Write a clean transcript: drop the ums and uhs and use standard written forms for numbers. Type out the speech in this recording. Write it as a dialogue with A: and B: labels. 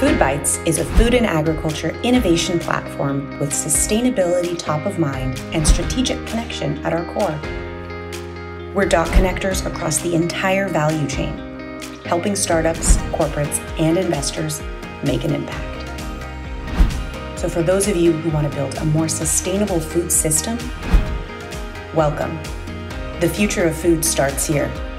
A: FoodBytes is a food and agriculture innovation platform with sustainability top of mind and strategic connection at our core. We're dot connectors across the entire value chain, helping startups, corporates, and investors make an impact. So for those of you who want to build a more sustainable food system, welcome. The future of food starts here.